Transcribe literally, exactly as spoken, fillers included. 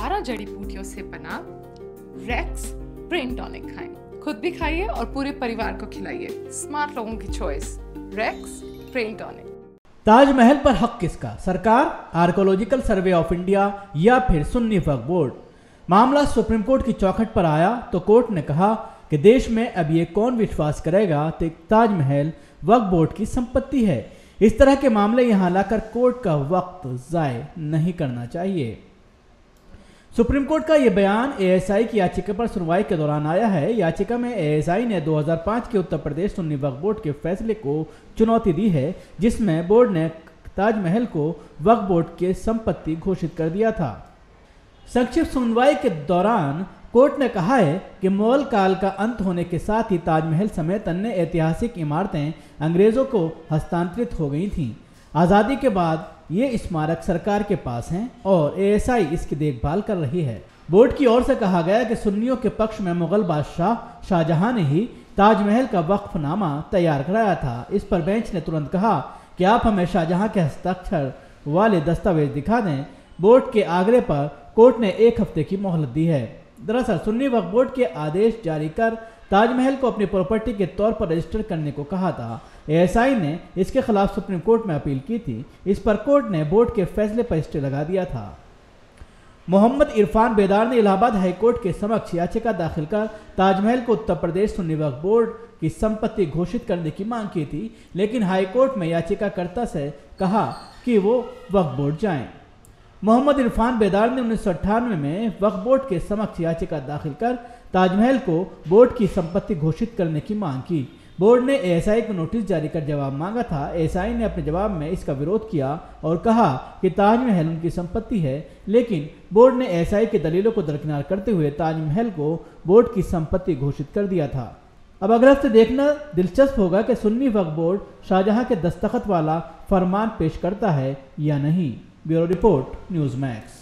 बारह जड़ी बूटियों से बना रेक्स ब्रेन टॉनिक खाएं। खुद भी खाइए और पूरे परिवार को खिलाइए। स्मार्ट लोगों की choice, Rex brain tonic. Taj Mahal पर हक किसका? सरकार, आर्कोलॉजिकल सर्वे ऑफ इंडिया या फिर सुन्नी वक्फ बोर्ड? मामला सुप्रीम कोर्ट की चौखट पर आया तो कोर्ट ने कहा कि देश में अब ये कौन विश्वास करेगा कि ताजमहल वक्फ बोर्ड की संपत्ति है। इस तरह के मामले यहाँ लाकर कोर्ट का वक्त ज़ाय नहीं करना चाहिए। सुप्रीम कोर्ट का यह बयान एएसआई की याचिका पर सुनवाई के दौरान आया है। याचिका में एएसआई ने दो हज़ार पाँच के उत्तर प्रदेश सुन्नी वक्फ बोर्ड के फैसले को चुनौती दी है, जिसमें बोर्ड ने ताजमहल को वक्फ बोर्ड की संपत्ति घोषित कर दिया था। संक्षिप्त सुनवाई के दौरान कोर्ट ने कहा है कि मुगल काल का अंत होने के साथ ही ताजमहल समेत अन्य ऐतिहासिक इमारतें अंग्रेजों को हस्तांतरित हो गई थीं। आज़ादी के बाद ये स्मारक सरकार के पास हैं और एएसआई इसकी देखभाल कर रही है। बोर्ड की ओर से कहा गया कि सुन्नियों के पक्ष में मुगल बादशाह शाहजहां ने ही ताजमहल का वक्फनामा तैयार कराया था। इस पर बेंच ने तुरंत कहा कि आप हमें शाहजहां के हस्ताक्षर वाले दस्तावेज दिखा दें। बोर्ड के आग्रह पर कोर्ट ने एक हफ्ते की मोहलत दी है। दरअसल सुन्नी वक्फ बोर्ड के आदेश जारी कर ताजमहल को अपनी प्रॉपर्टी के तौर पर रजिस्टर करने को कहा था। एएसआई ने इसके खिलाफ सुप्रीम कोर्ट में अपील की थी। इस पर कोर्ट ने बोर्ड के फैसले पर स्टे लगा दिया था। मोहम्मद इरफान बेदार ने इलाहाबाद हाईकोर्ट के समक्ष याचिका दाखिल कर ताजमहल को उत्तर प्रदेश सुन्नी वक्फ बोर्ड की संपत्ति घोषित करने की मांग की थी, लेकिन हाईकोर्ट में याचिकाकर्ता से कहा कि वो वक्फ बोर्ड जाएं। मोहम्मद इरफान बेदार ने उन्नीस सौ अट्ठानवे में वक्फ बोर्ड के समक्ष याचिका दाखिल कर ताजमहल को बोर्ड की संपत्ति घोषित करने की मांग की। बोर्ड ने एएसआई को नोटिस जारी कर जवाब मांगा था। एएसआई ने अपने जवाब में इसका विरोध किया और कहा कि ताजमहल उनकी संपत्ति है, लेकिन बोर्ड ने एएसआई की दलीलों को दरकिनार करते हुए ताजमहल को बोर्ड की संपत्ति घोषित कर दिया था। अब अगले हफ्ते देखना दिलचस्प होगा कि सुन्नी वक्फ बोर्ड शाहजहां के दस्तखत वाला फरमान पेश करता है या नहीं। Bureau report, News max.